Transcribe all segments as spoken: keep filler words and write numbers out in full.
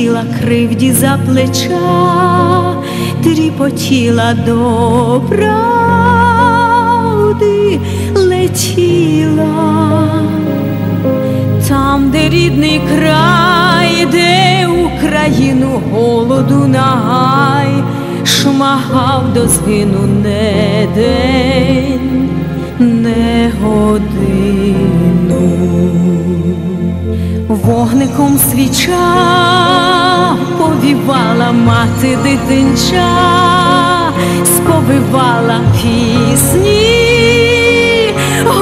хотіла кривді за плеча, тріпотіла до правди, летіла. Там, де рідний край, де Україну голоду нагай, шмагав до згину не день, не годину. Вогником свіча повівала мати дитинча, сповивала пісні,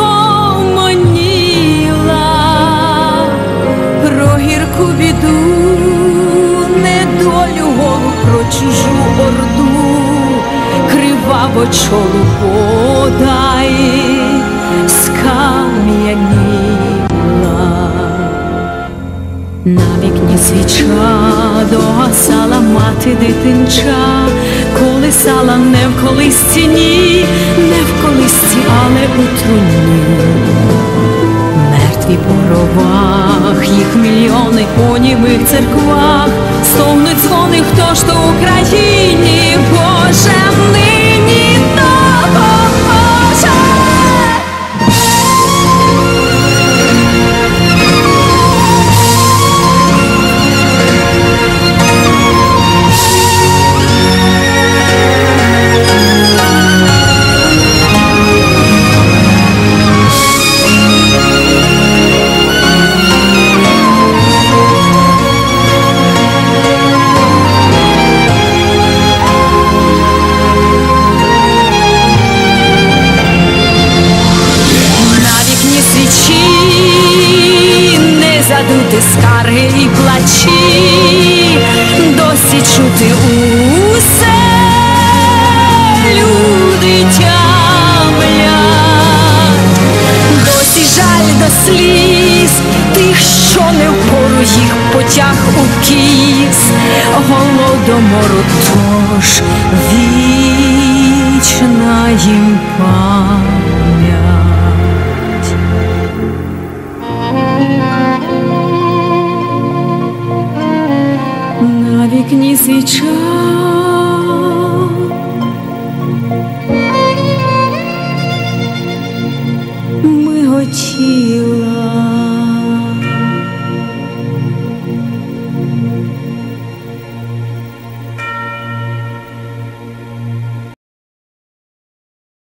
гомоніла про гірку біду, недолю голу, про чужу орду, криваво чолу подай скам'яніла. На вікні свіча догасала мати дитинча, колисала не в колисці, ні, не в колисці, але у труні. Мертві по гробах, їх мільйони у німих церквах, стогнуть дзвони, хто ж то Україні, Боже, нині допоможе. Скарги і плачі, досі чути усе, люди тямлять, досі жаль до сліз тих, що не впору їх потяг у кіс голодомору, тож вічна їм пам'ять. На вікні свіча